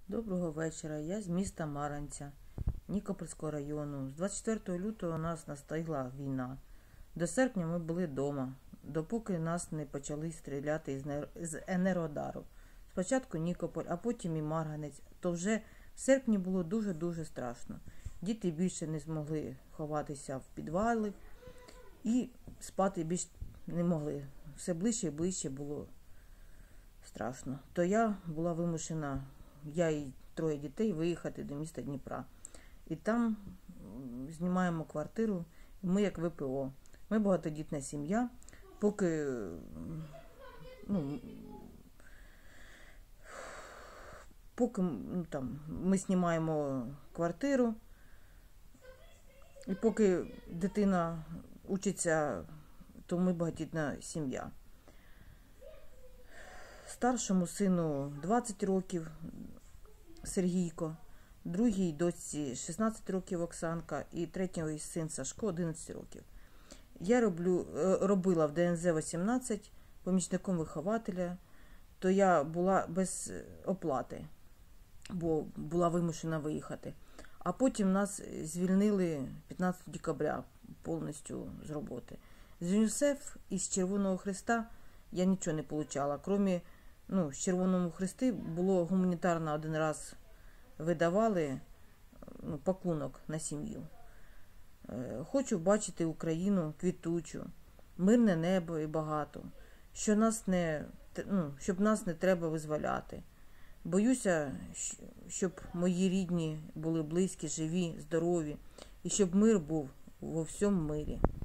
Доброго вечора. Я з міста Мар'янця, Нікопольського району. З 24 лютого у нас настигла війна. До серпня ми були вдома, допоки нас не почали стріляти з енергодару. Спочатку Нікополь, а потім і Мар'янець. То вже в серпні було дуже-дуже страшно. Діти більше не змогли ховатися в підвали і спати більше не могли. Все ближче і ближче було страшно. То я була вимушена, я і 3 дітей, виїхати до міста Дніпра. І там знімаємо квартиру, ми як ВПО. Ми багатодітна сім'я, поки ми знімаємо квартиру, і поки дитина учиться, то ми багатодітна сім'я. Старшому сину 20 років Сергійко, другій дочці 16 років Оксанка і третій син Сашко 11 років. Я робила в ДНЗ-18 помічником вихователя, то я була без оплати, бо була вимушена виїхати. А потім нас звільнили 15 декабря повністю з роботи. З ЮНІСЕФ і з Червоного Хреста я нічого не отримала, крім з Червоного Хресту було гуманітарно один раз видавали пакунок на сім'ю. Хочу бачити Україну квітучу, мирне небо і багато, щоб нас не треба визволяти. Боюся, щоб мої рідні були близькі, живі, здорові, і щоб мир був во всьому мирі.